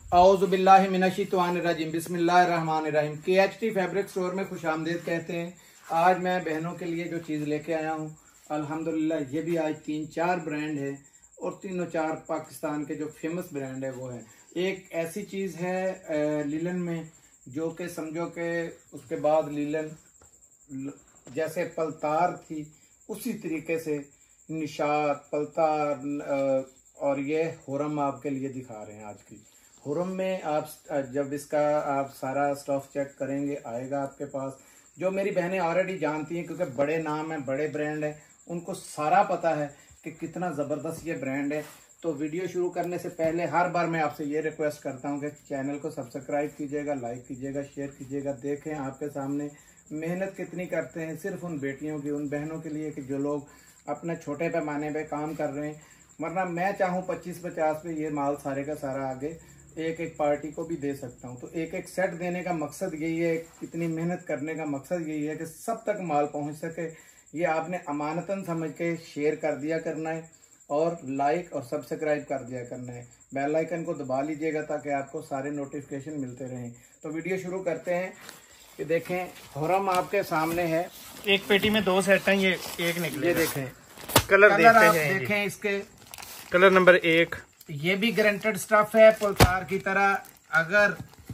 औज़ुबिल्लाहि मिनश्शैतानिर्रजीम बिस्मिल्लाहिर्रहमानिर्रहीम। KHT fabric store में खुशामदीद कहते हैं। आज मैं बहनों के लिए जो चीज़ लेके आया हूँ अल्हम्दुलिल्लाह, ये भी आज 3-4 ब्रांड है और 3-4 पाकिस्तान के जो फेमस ब्रांड है वो है। एक ऐसी चीज़ है लीलन में जो कि समझो कि उसके बाद लीलन जैसे पलतार थी उसी तरीके से निशात पलतार, और ये हुरम आपके लिए दिखा रहे हैं। आज की हुरम में आप जब इसका आप सारा स्टफ चेक करेंगे आएगा आपके पास। जो मेरी बहनें ऑलरेडी जानती हैं क्योंकि बड़े नाम हैं, बड़े ब्रांड हैं, उनको सारा पता है कि कितना ज़बरदस्त ये ब्रांड है। तो वीडियो शुरू करने से पहले हर बार मैं आपसे ये रिक्वेस्ट करता हूँ कि चैनल को सब्सक्राइब कीजिएगा, लाइक कीजिएगा, शेयर कीजिएगा। देखें आपके सामने मेहनत कितनी करते हैं सिर्फ उन बेटियों की, उन बहनों के लिए कि जो लोग अपने छोटे पैमाने पे काम कर रहे हैं। वरना मैं चाहूँ 25-50 पे ये माल सारे का सारा आगे एक एक पार्टी को भी दे सकता हूँ। तो एक एक सेट देने का मकसद यही है, इतनी मेहनत करने का मकसद यही है कि सब तक माल पहुँच सके। ये आपने अमानतन समझ के शेयर कर दिया करना है और लाइक और सब्सक्राइब कर दिया करना है। बेल आइकन को दबा लीजिएगा ताकि आपको सारे नोटिफिकेशन मिलते रहें। तो वीडियो शुरू करते हैं। ये देखें हुरम आपके सामने है। एक पेटी में 2 सेट हैं, ये एक निकले। ये देखें कलर देखते आप हैं। देखें इसके कलर नंबर 1, ये भी गारंटेड स्टफ है पलसार की तरह। अगर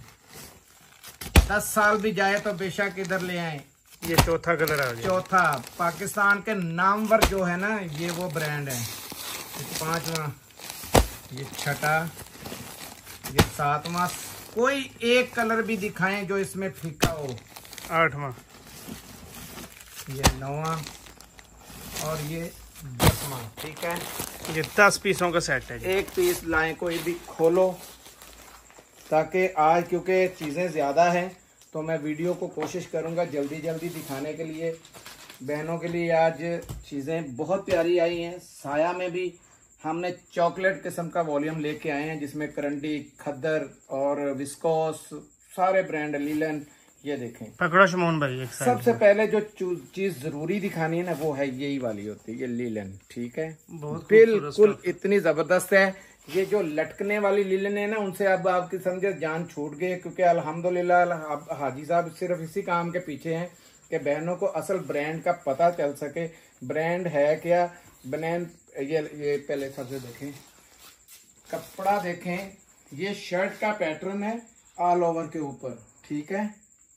10 साल भी जाए तो बेशक इधर ले आए। ये चौथा कलर आ गया। चौथा पाकिस्तान के नामवर जो है ना ये वो ब्रांड है। 5वां, ये 6ठा, ये 7वां। कोई एक कलर भी दिखाएं जो इसमें फीका हो। 8वां, ये 9वां और ये 10वां। ठीक है, ये 10 पीसों का सेट है। एक पीस लाएं, कोई भी खोलो, ताकि आज क्योंकि चीज़ें ज़्यादा हैं तो मैं वीडियो को कोशिश करूंगा जल्दी जल्दी दिखाने के लिए। बहनों के लिए आज चीज़ें बहुत प्यारी आई हैं। साया में भी हमने चॉकलेट किस्म का वॉल्यूम लेके आए हैं जिसमें करंडी, खद्दर और विस्कोस सारे ब्रांड, लीलन। ये देखें, पकड़ो शमून भाई एक साइड। सबसे पहले जो चीज जरूरी दिखानी है ना वो है यही वाली होती है, ये लीलन। ठीक है, बिल्कुल इतनी जबरदस्त है। ये जो लटकने वाली लीलन है ना उनसे अब आपकी समझे जान छूट गई, क्योंकि अल्हम्दुलिल्लाह हाजी साहब सिर्फ इसी काम के पीछे हैं कि बहनों को असल ब्रांड का पता चल सके। ब्रांड है क्या, ब्रांड ये पहले सबसे देखें, कपड़ा देखें। ये शर्ट का पैटर्न है ऑल ओवर के ऊपर। ठीक है,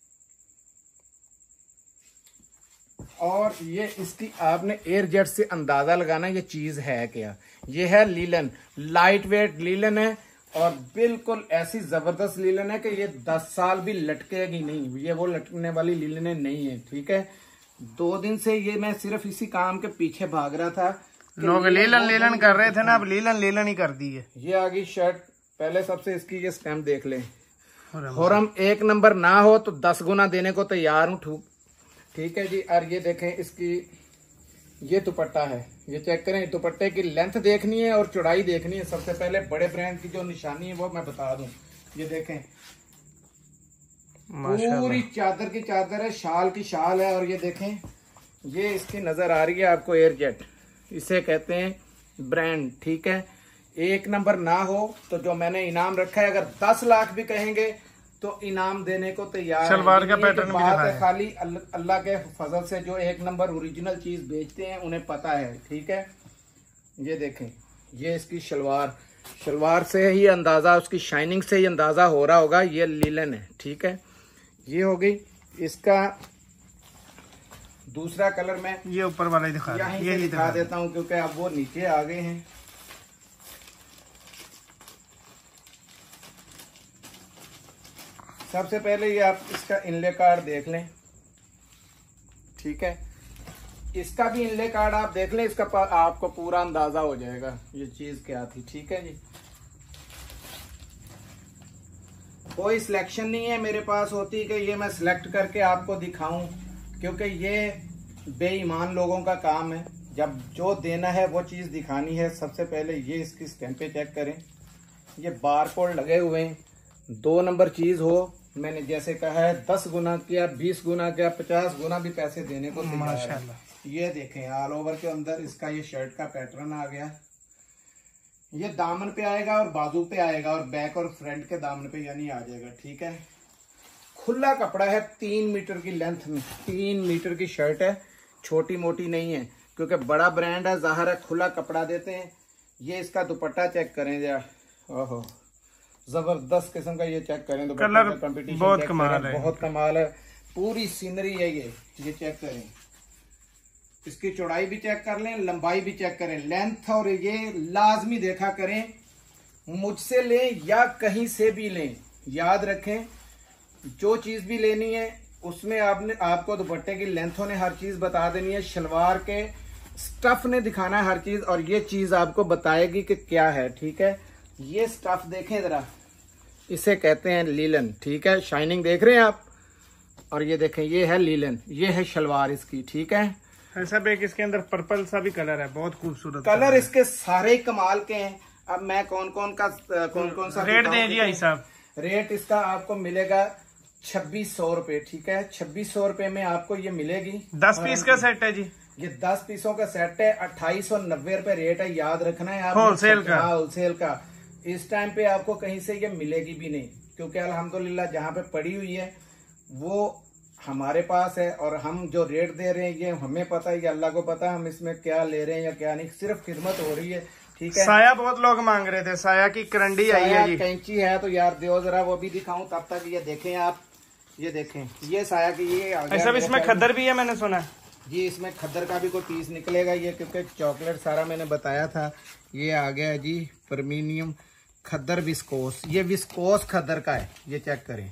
और ये इसकी आपने एयर जेट से अंदाजा लगाना ये चीज है क्या। ये है लीलन, लाइट वेट लीलन है और बिल्कुल ऐसी जबरदस्त लीलन है कि ये 10 साल भी लटकेगी नहीं। ये वो लटकने वाली लीलन नहीं है। ठीक है, 2 दिन से ये मैं सिर्फ इसी काम के पीछे भाग रहा था। लोग लीलन कर रहे थे ना, अब लीलन ही कर दी है। ये आ गई शर्ट। पहले सबसे इसकी ये स्टैम्प देख लें। हुरम 1 नंबर ना हो तो 10 गुना देने को तैयार हूँ। ठीक है जी, और ये देखें इसकी ये दुपट्टा है। ये चेक करें, दुपट्टे की लेंथ देखनी है और चौड़ाई देखनी है। सबसे पहले बड़े ब्रांड की जो निशानी है वो मैं बता दूं। ये देखें, पूरी चादर की चादर है, शाल की शाल है। और ये देखें, ये इसकी नजर आ रही है आपको एयर जेट, इसे कहते हैं ब्रांड। ठीक है, 1 नंबर ना हो तो जो मैंने इनाम रखा है, अगर 10 लाख भी कहेंगे तो इनाम देने को तैयार। सलवार का पैटर्न बात है खाली अल्लाह के फजल से जो 1 नंबर ओरिजिनल चीज बेचते हैं उन्हें पता है। ठीक है, ये देखें, ये इसकी शलवार से ही अंदाजा, उसकी शाइनिंग से ही अंदाजा हो रहा होगा ये लीलन है। ठीक है, ये हो गई। इसका दूसरा कलर मैं ये ऊपर वाला यहीं दिखा देता हूँ क्योंकि अब वो नीचे आ गए हैं। सबसे पहले ये आप इसका इनले कार्ड देख लें। ठीक है, इसका भी इनले कार्ड आप देख लें, इसका आपको पूरा अंदाजा हो जाएगा ये चीज क्या थी। ठीक है जी, कोई सिलेक्शन नहीं है मेरे पास होती कि ये मैं सिलेक्ट करके आपको दिखाऊं, क्योंकि ये बेईमान लोगों का काम है। जब जो देना है वो चीज दिखानी है। सबसे पहले ये इसकी स्टैंपें चेक करें, ये बारकोड लगे हुए हैं। 2 नंबर चीज हो, मैंने जैसे कहा है 10 गुना किया, 20 गुना किया, 50 गुना भी पैसे देने को तैयार है। ये देखें ऑल ओवर के अंदर इसका ये शर्ट का पैटर्न आ गया। ये दामन पे आएगा और बाजू पे आएगा और बैक और फ्रंट के दामन पे यानी आ जाएगा। ठीक है, खुला कपड़ा है, 3 मीटर की लेंथ में, 3 मीटर की शर्ट है, छोटी मोटी नहीं है क्योंकि बड़ा ब्रांड है, जाहिर है खुला कपड़ा देते हैं। ये इसका दुपट्टा चेक करें जरा, ओहो जबरदस्त किस्म का, ये चेक करें कलर कंपटीशन बहुत कमाल है, बहुत कमाल है, पूरी सीनरी है ये चेक करें, इसकी चौड़ाई भी चेक कर लें, लंबाई भी चेक करें, लेंथ, और ये लाजमी देखा करें, मुझसे लें या कहीं से भी लें, याद रखें जो चीज भी लेनी है उसमें आपको दुपट्टे की लेंथों ने हर चीज बता देनी है, शलवार के स्टफ ने दिखाना है हर चीज, और ये चीज आपको बताएगी कि क्या है। ठीक है, ये स्टफ देखें जरा, इसे कहते हैं लीलन। ठीक है, शाइनिंग देख रहे हैं आप, और ये देखें ये है लीलन, ये है शलवार इसकी। ठीक है, ऐसा भी इसके अंदर पर्पल सा भी कलर है, बहुत खूबसूरत कलर इसके सारे कमाल के हैं। अब मैं कौन कौन सा रेट दें जी भाई साहब? रेट इसका आपको मिलेगा 2600 रुपए। ठीक है, 2600 रुपए में आपको ये मिलेगी। 10 पीस का सेट है जी, ये 10 पीसों का सेट है, 2890 रुपए रेट है, याद रखना है आप, होलसेल का। होलसेल का। इस टाइम पे आपको कहीं से ये मिलेगी भी नहीं, क्योंकि अल्हम्दुलिल्लाह जहाँ पे पड़ी हुई है वो हमारे पास है, और हम जो रेट दे रहे हैं ये हमें पता है, ये अल्लाह को पता है हम इसमें क्या ले रहे हैं या क्या नहीं, सिर्फ खिदमत हो रही है। ठीक है, साया बहुत लोग मांग रहे थे, साया की करंडी आई है जी, कैंची है तो यार दो जरा वो भी दिखाऊं, तब तक ये देखें आप, ये देखें ये साया की ये आ गया। ऐसा भी इसमें खद्दर भी है, मैंने सुना जी, इसमें खद्दर का भी कोई पीस निकलेगा ये, क्योंकि चॉकलेट सारा मैंने बताया था। ये आ गया जी परमीनियम खद्दर विस्कोस, ये विस्कोस खद्दर का है, ये चेक करें,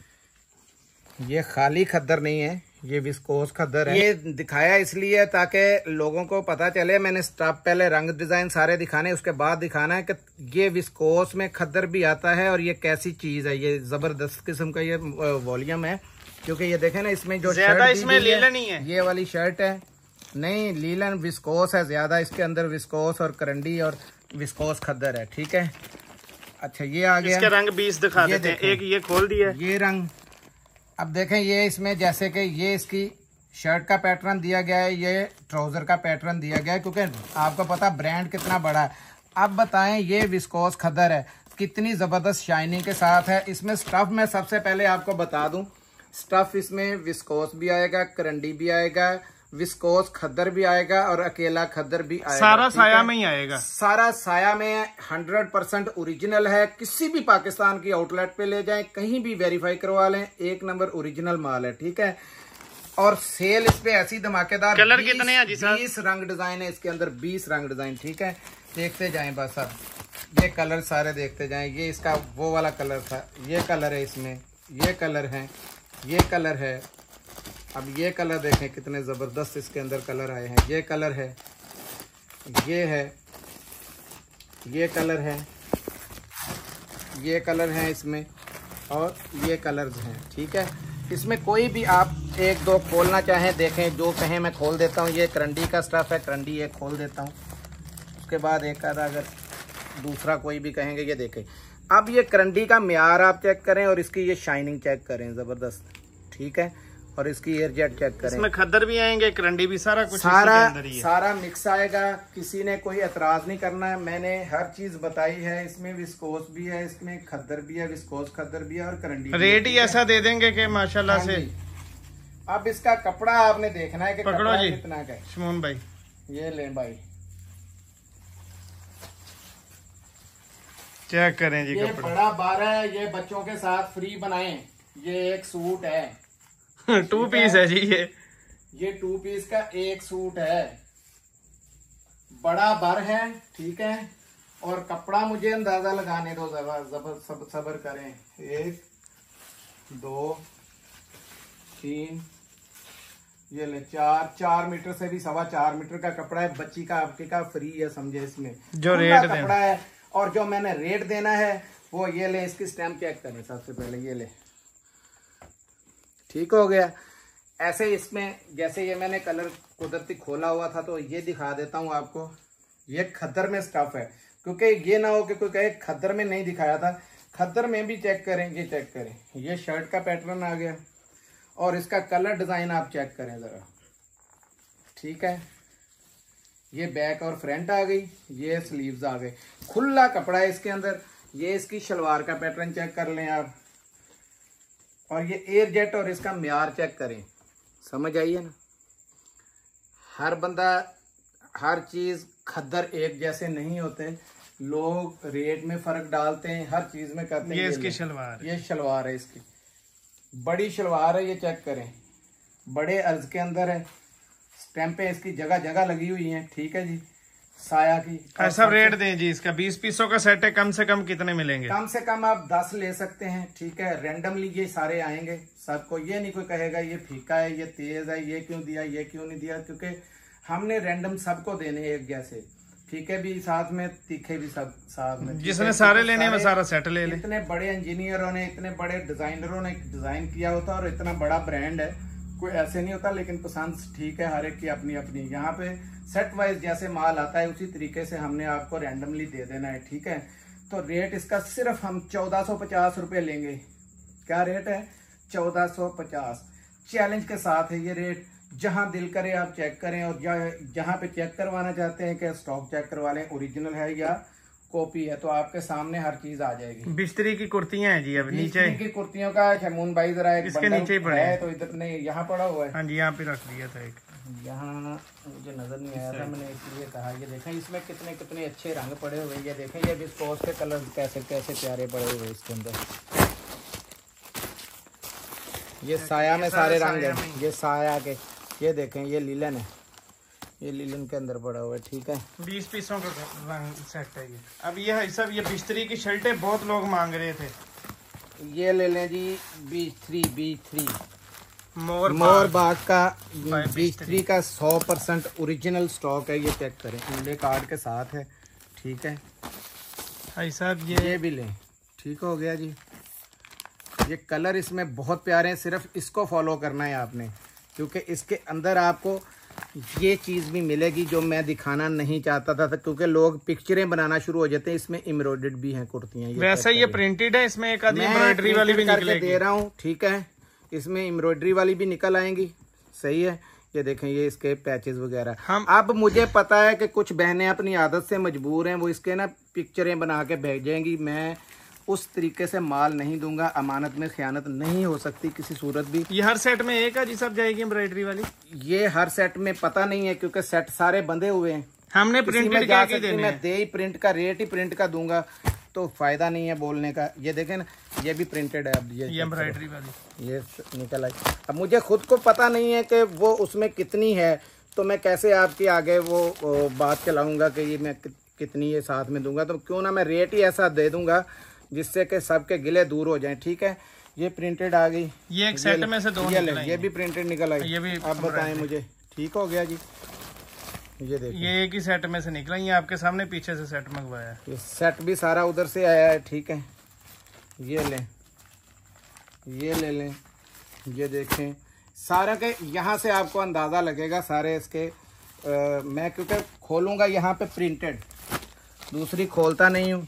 ये खाली खद्दर नहीं है, ये विस्कोस खद्दर है। ये दिखाया इसलिए ताकि लोगों को पता चले, मैंने स्टफ पहले रंग डिजाइन सारे दिखाने, उसके बाद दिखाना है कि ये विस्कोस में खद्दर भी आता है और ये कैसी चीज है। ये जबरदस्त किस्म का ये वॉल्यूम है, क्योंकि ये देखें ना इसमें जो ज्यादा इसमें लीलन ही है, ये वाली शर्ट है नहीं, लीलन विस्कोस है ज्यादा, इसके अंदर विस्कोस और करंडी और विस्कोस खद्दर है। ठीक है, अच्छा ये आ गया, इसके रंग 20 दिखा देते हैं, एक ये खोल दिया ये रंग। अब देखें ये इसमें जैसे कि ये इसकी शर्ट का पैटर्न दिया गया है, ये ट्राउजर का पैटर्न दिया गया है, क्योंकि आपको पता ब्रांड कितना बड़ा है। अब बताएं ये विस्कोस खद्दर है, कितनी जबरदस्त शाइनिंग के साथ है। इसमें स्टफ मैं सबसे पहले आपको बता दूं, स्टफ इसमें विस्कोस भी आएगा, करंडी भी आएगा, विस्कोस खद्दर भी आएगा और अकेला खद्दर भी आएगा। सारा साया में ही आएगा, सारा साया में 100% ओरिजिनल है। किसी भी पाकिस्तान की आउटलेट पे ले जाएं, कहीं भी वेरीफाई करवा लें, 1 नंबर ओरिजिनल माल है। ठीक है, और सेल इस पे ऐसी धमाकेदार, कलर कितने हैं जी सर? 20 रंग डिजाइन है इसके अंदर, 20 रंग डिजाइन। ठीक है, देखते जाएं बस, अब ये कलर सारे देखते जाएं। ये इसका वो वाला कलर था, ये कलर है इसमें, ये कलर है, ये कलर है। अब ये कलर देखें कितने जबरदस्त इसके अंदर कलर आए हैं। ये कलर है, ये है, ये कलर है, ये कलर है इसमें, और ये कलर्स हैं। ठीक है, इसमें कोई भी आप 1-2 खोलना चाहें देखें, जो कहें मैं खोल देता हूँ। ये करंडी का स्टफ है, करंडी एक खोल देता हूँ, उसके बाद एक आधा अगर दूसरा कोई भी कहेंगे, ये देखें। अब ये करंडी का म्यार आप चेक करें और इसकी ये शाइनिंग चेक करें, जबरदस्त। ठीक है, और इसकी एयर जेट चेक करें, इसमें खद्दर भी आएंगे, करंडी भी, सारा कुछ सारा मिक्स आएगा। किसी ने कोई एतराज नहीं करना है, मैंने हर चीज बताई है। इसमें विस्कोस भी है, इसमें खद्दर भी है, विस्कोस खद्दर भी है और करंडी। रेट ही ऐसा दे देंगे कि माशाल्लाह से। अब इसका कपड़ा आपने देखना है कि पकड़ो जी कितना का है। शमून भाई, ये ले भाई, चेक करें जी, ये कपड़ा बड़ा 12 है, ये बच्चों के साथ फ्री बनाएं। ये एक सूट है 2 पीस है जी, ये 2 पीस का एक सूट है, बड़ा बर है। ठीक है, और कपड़ा मुझे अंदाजा लगाने दो, सब्र करें। 1 2 3 ये ले 4 मीटर से भी 4.25 मीटर का कपड़ा है। बच्ची का आपके का फ्री है, समझे, इसमें जो रेट कपड़ा है। और जो मैंने रेट देना है वो ये ले, इसकी स्टैम्प चेक करें सबसे पहले, ये ले, ठीक हो गया। ऐसे इसमें जैसे ये मैंने कलर कुदरती खोला हुआ था, तो ये दिखा देता हूँ आपको। ये खद्दर में स्टफ है, क्योंकि ये ना हो कि कोई कहे खद्दर में नहीं दिखाया था, खद्दर में भी चेक करें। ये चेक करें, ये शर्ट का पैटर्न आ गया और इसका कलर डिजाइन आप चेक करें जरा। ठीक है, ये बैक और फ्रंट आ गई, ये स्लीव्स आ गए, खुला कपड़ा है इसके अंदर। ये इसकी शलवार का पैटर्न चेक कर लें आप, और ये एयर जेट और इसका म्यार चेक करें। समझ आइए ना, हर बंदा हर चीज खद्दर एक जैसे नहीं होते, लोग रेट में फर्क डालते हैं, हर चीज में करते हैं। ये इसकी शलवार, ये शलवार है इसकी, बड़ी शलवार है, ये चेक करें, बड़े अर्ज के अंदर है, स्टैंपें इसकी जगह जगह लगी हुई हैं। ठीक है जी, साया की। ऐसा रेट दें जी इसका 20 पीसों का सेट है, कम से कम कितने मिलेंगे? कम से कम आप 10 ले सकते हैं। ठीक है, रैंडमली ये सारे आएंगे सबको, ये नहीं कोई कहेगा ये फीका है, ये तेज है, ये क्यों दिया, ये क्यों नहीं दिया, क्योंकि हमने रैंडम सबको देने एक जैसे, फीके भी साथ में, तीखे भी सब साथ में। जिसने सारे लेने में सारा सेट ले ले। इतने बड़े इंजीनियरों ने, इतने बड़े डिजाइनरों ने डिजाइन किया होता, और इतना बड़ा ब्रांड है, कोई ऐसे नहीं होता। लेकिन पसंद ठीक है, हर एक की अपनी अपनी। यहाँ पे सेट वाइज जैसे माल आता है उसी तरीके से हमने आपको रैंडमली दे देना है। ठीक है, तो रेट इसका सिर्फ हम 1450 रुपये लेंगे। क्या रेट है? 1450। चैलेंज के साथ है ये रेट। जहां दिल करे आप चेक करें, और जहां पे चेक करवाना चाहते हैं कि स्टॉक चेक करवा लें, ओरिजिनल है या कॉपी है, तो आपके सामने हर चीज आ जाएगी। बिस्त्री की कुर्तियां हैं जी, अब नीचे की कुर्तियों का शमून भाई जरा एक इसके नीचे ही पड़े है, तो इधर नहीं, यहाँ पड़ा हुआ है। हाँ जी, यहाँ पे रख दिया था एक, यहाँ मुझे नजर नहीं आया था, मैंने इसलिए कहा। ये देखें इसमें कितने कितने अच्छे रंग पड़े हुए। ये देखें ये विस्कोस के कलर कैसे कैसे प्यारे पड़े हुए इसके अंदर। ये साया में सारे रंग है, ये साया के। ये देखें ये लीलन है, ये लीलन के अंदर पड़ा हुआ है। ठीक है, 20 पीसों का रंग सेट है ये। अब ये है सब, ये बिस्त्री की शर्टें बहुत लोग मांग रहे थे, ये ले लें जी। B3 मोर बाग का B3 का 100% ओरिजिनल स्टॉक है। ये चेक करें, इंडे कार्ड के साथ है। ठीक है भाई साहब, ये भी लें। ठीक हो गया जी। ये कलर इसमें बहुत प्यारे हैं, सिर्फ इसको फॉलो करना है आपने, क्योंकि इसके अंदर आपको ये चीज़ भी मिलेगी जो मैं दिखाना नहीं चाहता था, क्योंकि लोग पिक्चरें बनाना शुरू हो जाते हैं। इसमें एम्ब्रॉयडर्ड भी हैं कुर्तियाँ। वैसे ये प्रिंटेड है, इसमें एक आधी एम्ब्रॉयडरी वाली भी निकलेगी, दे रहा हूँ। ठीक है, इसमें एम्ब्रॉयडरी वाली भी निकल आएंगी। सही है, ये देखें ये इसके पैचेस वगैरह। अब मुझे पता है कि कुछ बहनें अपनी आदत से मजबूर हैं, वो इसके ना पिक्चरें बना के भेजेंगी। मैं उस तरीके से माल नहीं दूंगा, अमानत में खयानत नहीं हो सकती किसी सूरत भी। ये हर सेट में एक है जी सब जाएगी एम्ब्रॉयडरी वाली? ये हर सेट में पता नहीं है, क्योंकि सेट सारे बंधे हुए हैं। हमने प्रिंटेड क्या की देने मैं दे ही प्रिंट का रेट ही प्रिंट का दूंगा, तो फायदा नहीं है बोलने का। ये देखें ना, ये भी प्रिंटेड है। अब ये एम्ब्रॉयडरी वाली ये निकल आई। अब मुझे खुद को पता नहीं है कि वो उसमें कितनी है, तो मैं कैसे आपके आगे वो बात चलाऊंगा कि ये मैं कितनी ये साथ में दूंगा। तो क्यों ना मैं रेट ही ऐसा दे दूंगा जिससे कि सबके गिले दूर हो जाएं। ठीक है, ये प्रिंटेड आ गई। ये एक सेट में से दो ये भी प्रिंटेड निकल आई। ये भी आप बताएं मुझे। ठीक हो गया जी। ये देखिए, ये एक ही सेट में से निकला, ये आपके सामने पीछे से सेट मंगवाया है। ये सेट भी सारा उधर से आया है। ठीक है, ये लें, ये ले लें। ये देखें सारा के यहाँ से आपको अंदाज़ा लगेगा सारे इसके। मैं क्योंकि खोलूँगा यहाँ पे प्रिंटेड, दूसरी खोलता नहीं हूँ।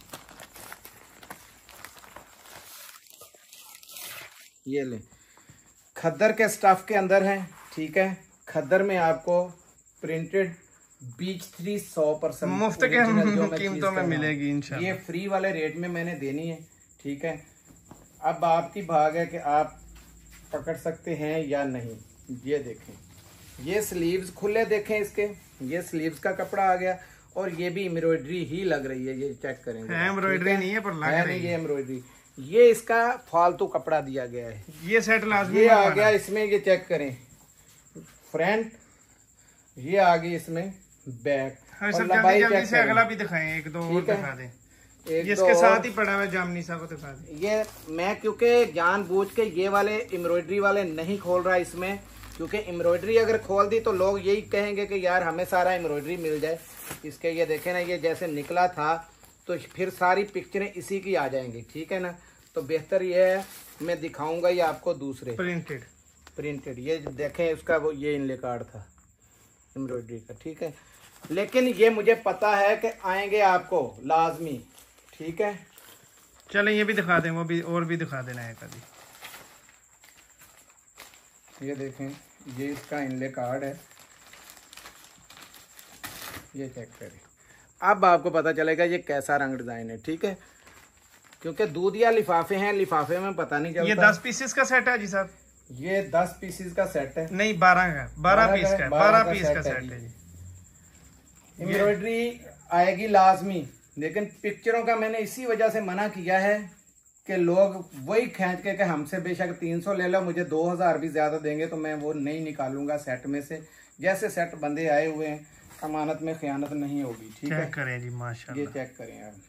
ये ले, खद्दर के स्टफ के अंदर है। ठीक है, खद्दर में आपको प्रिंटेड B3 100% मुफ्त के कीमतों में मिलेगी इंशाल्लाह। ये फ्री वाले रेट में मैंने देनी है। ठीक है, अब आपकी भाग है कि आप पकड़ सकते हैं या नहीं। ये देखें, ये स्लीव्स खुले देखें इसके, ये स्लीव्स का कपड़ा आ गया, और ये भी एम्ब्रॉयडरी ही लग रही है। ये चेक करेंगे, एम्ब्रॉयडरी नहीं है पर लग रही है। ये एम्ब्रॉयडरी, ये इसका फालतू कपड़ा दिया गया है। ये सेट लाजमी ये आ गया इसमें। ये चेक करें फ्रंट, ये आ गई इसमें बैक। जल्दी से अगला भी दिखाएं, एक दो और दिखा दें। इसके साथ ही पड़ा हुआ जामनी सा को दिखा दें। ये मैं क्योंकि जानबूझ के ये वाले एम्ब्रॉयडरी वाले नहीं खोल रहा इसमें, क्योंकि एम्ब्रॉयडरी अगर खोल दी तो लोग यही कहेंगे कि यार हमें सारा एम्ब्रॉयडरी मिल जाए इसके। ये देखें ना, ये जैसे निकला था तो फिर सारी पिक्चरें इसी की आ जाएंगी। ठीक है ना, तो बेहतर ये है मैं दिखाऊंगा ये आपको दूसरे प्रिंटेड। ये देखें उसका वो ये इनले कार्ड था एम्ब्रॉयडरी का। ठीक है, लेकिन ये मुझे पता है कि आएंगे आपको लाजमी। ठीक है, चलें ये भी दिखा दें, वो भी और भी दिखा देना है कभी। ये देखें, ये इसका इनले कार्ड है। ये चेक करें, अब आपको पता चलेगा ये कैसा रंग डिजाइन है। ठीक है, क्योंकि दूध या लिफाफे हैं, लिफाफे में पता नहीं चलता। ये 10 पीसेस का सेट है जी साहब? ये 10 पीसेस का सेट है। नहीं 12 का, 12 पीस का, 12 पीस का सेट है जी। एम्ब्रॉयडरी आएगी लाजमी, लेकिन पिक्चरों का मैंने इसी वजह से मना किया है कि लोग वही खींच के हमसे बेशक 300 ले लो, मुझे 2000 भी ज्यादा देंगे तो मैं वो नहीं निकालूंगा सेट में से। जैसे सेट बंदे आए हुए हैं, अमानत में खयानत नहीं होगी। ठीक है, चेक करें जी माशाल्लाह। ये चेक करें आप,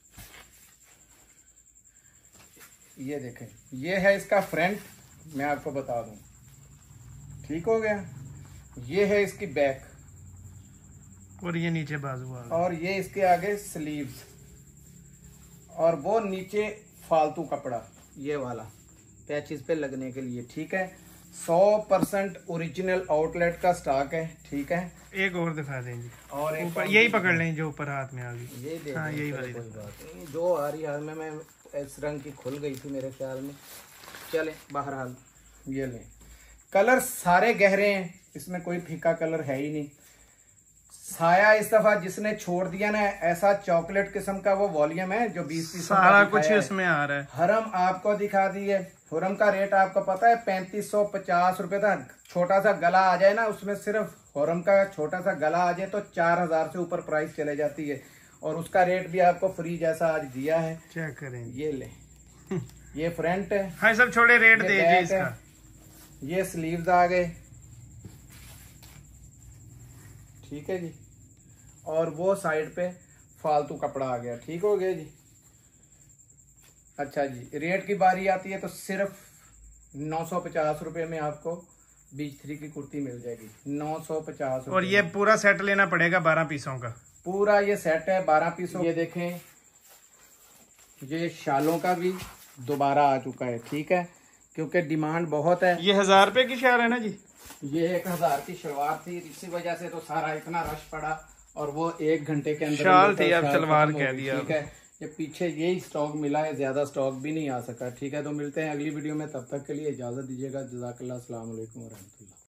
ये देखें, ये है इसका फ्रंट, मैं आपको बता दूं। ठीक हो गया, ये है इसकी बैक, और ये नीचे बाजू आ गया, और ये इसके आगे स्लीव्स, और वो नीचे फालतू कपड़ा ये वाला पैचेस पे लगने के लिए। ठीक है, 100% ओरिजिनल आउटलेट का स्टॉक है। ठीक है, एक और दिखा दें जी, और एक ऊपर यही पकड़ लें जो ऊपर हाथ में आ गई। ये देख, हाँ यही वाली कोई बात नहीं, जो आ रही हाल में, मैं इस रंग की खुल गई थी मेरे ख्याल में। चले बहरहाल, ये लें। कलर सारे गहरे हैं, इसमें कोई फीका कलर है ही नहीं। साया इस दफा जिसने छोड़ दिया ना, ऐसा चॉकलेट किस्म का वो वॉल्यूम है जो 20 सारा कुछ इसमें आ रहा है। हरम आपको दिखा दी है, हरम का रेट आपको पता है 3550 रुपए था। छोटा सा गला आ जाए ना उसमें, सिर्फ हरम का छोटा सा गला आ जाए तो 4000 से ऊपर प्राइस चले जाती है, और उसका रेट भी आपको फ्री जैसा आज दिया है। चेक करें, ये ले, ये फ्रंट है। हाँ सब छोड़े, रेट दीजिए इसका। ये स्लीव्स आ गए। ठीक है जी, और वो साइड पे फालतू कपड़ा आ गया। ठीक हो गया जी। अच्छा जी, रेट की बारी आती है तो सिर्फ 950 रुपए में आपको बीच 3 की कुर्ती मिल जाएगी, 950। और ये पूरा सेट लेना पड़ेगा 12 पीसों का, पूरा ये सेट है 12 पीसों। ये देखें, ये शालों का भी दोबारा आ चुका है। ठीक है, क्योंकि डिमांड बहुत है। ये 1000 रुपए की शहर है ना जी? ये 1000 की शलवार थी, इसी वजह से तो सारा इतना रश पड़ा, और वो 1 घंटे के अंदर शाल थी, अब सलवार कह दिया। ठीक है, ये पीछे यही स्टॉक मिला है, ज्यादा स्टॉक भी नहीं आ सका। ठीक है, तो मिलते हैं अगली वीडियो में, तब तक के लिए इजाजत दीजिएगा। जज़ाकल्लाह, अस्सलाम वालेकुम व रहमतुल्लाह।